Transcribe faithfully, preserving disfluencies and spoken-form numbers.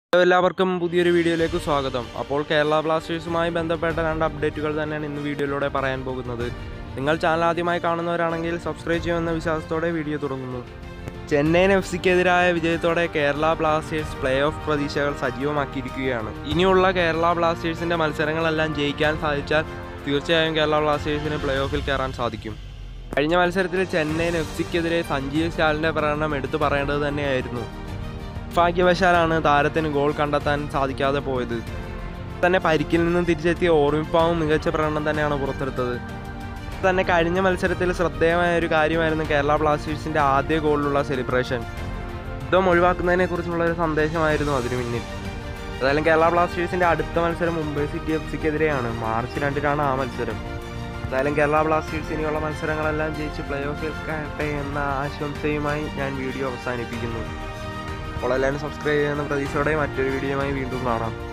എല്ലാവർക്കും പുതിയൊരു വീഡിയോയിലേക്ക് സ്വാഗതം. അപ്പോൾ കേരള ബ്ലാസ്റ്റേഴ്സുമായി ബന്ധപ്പെട്ട രണ്ട് അപ്ഡേറ്റുകൾ തന്നെയാണ് ഇന്ന് വീഡിയോയിലൂടെ പറയാൻ പോകുന്നത്. നിങ്ങൾ ചാനൽ ആദ്യമായി കാണുന്നവരാണെങ്കിൽ സബ്സ്ക്രൈബ് ചെയ്യുമെന്ന വിശ്വാസത്തോടെ വീഡിയോ തുടങ്ങുന്നു. ചെന്നൈയിൻ എഫ് സിക്കെതിരായ വിജയത്തോടെ കേരള ബ്ലാസ്റ്റേഴ്സ് പ്ലേ ഓഫ് പ്രതീക്ഷകൾ സജീവമാക്കിയിരിക്കുകയാണ്. ഇനിയുള്ള കേരള ബ്ലാസ്റ്റേഴ്സിൻ്റെ മത്സരങ്ങളെല്ലാം ജയിക്കാൻ സാധിച്ചാൽ തീർച്ചയായും കേരള ബ്ലാസ്റ്റേഴ്സിന് പ്ലേ ഓഫിൽ കയറാൻ സാധിക്കും. കഴിഞ്ഞ മത്സരത്തിൽ ചെന്നൈയിൻ എഫ് സിക്കെതിരെ സഞ്ജീവ് സ്റ്റാലിൻ്റെ പ്രകടനം എടുത്തു പറയേണ്ടത് തന്നെയായിരുന്നു. ഭാഗ്യവശാലാണ് താരത്തിന് ഗോൾ കണ്ടെത്താൻ സാധിക്കാതെ പോയത്. തന്നെ പരിക്കിൽ നിന്നും തിരിച്ചെത്തിയ ഓർമ്മിപ്പാവും മികച്ച പ്രകടനം തന്നെയാണ് പുറത്തെടുത്തത്. തന്നെ കഴിഞ്ഞ മത്സരത്തിൽ ശ്രദ്ധേയമായ ഒരു കാര്യമായിരുന്നു കേരള ബ്ലാസ്റ്റേഴ്സിൻ്റെ ആദ്യ ഗോളിലുള്ള സെലിബ്രേഷൻ. യുദ്ധം ഒഴിവാക്കുന്നതിനെക്കുറിച്ചുള്ള ഒരു സന്ദേശമായിരുന്നു അതിനു മുന്നിൽ. ഏതായാലും കേരള ബ്ലാസ്റ്റേഴ്സിൻ്റെ അടുത്ത മത്സരം മുംബൈ സിറ്റി എഫ് സിക്കെതിരെയാണ്. മാർച്ച് രണ്ടിനാണ് ആ മത്സരം. ഏതായാലും കേരള ബ്ലാസ്റ്റേഴ്സ് ഇനിയുള്ള മത്സരങ്ങളെല്ലാം ജയിച്ച് പ്ലേ ഓഫിൽ കയറട്ടെ എന്ന ആശംസയുമായി ഞാൻ വീഡിയോ അവസാനിപ്പിക്കുന്നു. അപ്പോൾ എല്ലാവരും സബ്സ്ക്രൈബ് ചെയ്യുന്ന പ്രതീക്ഷയോടെ മറ്റൊരു വീഡിയോയുമായി വീണ്ടും കാണാം.